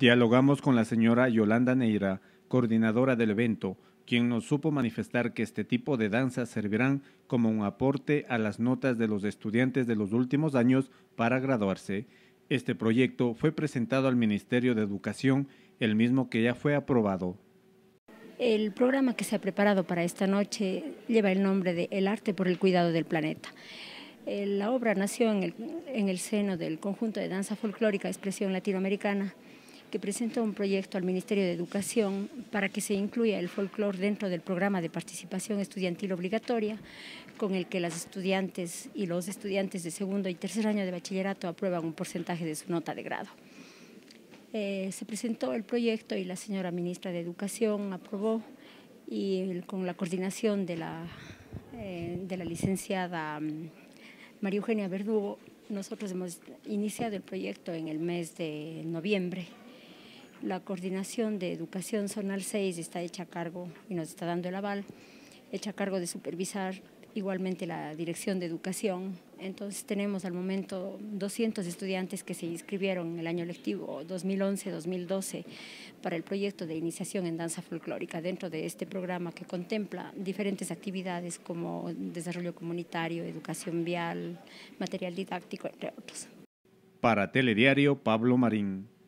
Dialogamos con la señora Yolanda Neira, coordinadora del evento, quien nos supo manifestar que este tipo de danzas servirán como un aporte a las notas de los estudiantes de los últimos años para graduarse. Este proyecto fue presentado al Ministerio de Educación, el mismo que ya fue aprobado. El programa que se ha preparado para esta noche lleva el nombre de El arte por el cuidado del planeta. La obra nació en el seno del conjunto de danza folclórica Expresión Latinoamericana, que presentó un proyecto al Ministerio de Educación para que se incluya el folclore dentro del programa de participación estudiantil obligatoria, con el que las estudiantes y los estudiantes de segundo y tercer año de bachillerato aprueban un porcentaje de su nota de grado. Se presentó el proyecto y la señora ministra de Educación aprobó, y con la coordinación de la licenciada María Eugenia Verdugo, nosotros hemos iniciado el proyecto en el mes de noviembre. La coordinación de Educación Zonal 6 está hecha a cargo, y nos está dando el aval, hecha a cargo de supervisar igualmente la Dirección de Educación. Entonces tenemos al momento 200 estudiantes que se inscribieron en el año lectivo 2011-2012 para el proyecto de iniciación en danza folclórica dentro de este programa, que contempla diferentes actividades como desarrollo comunitario, educación vial, material didáctico, entre otros. Para Telediario, Pablo Marín.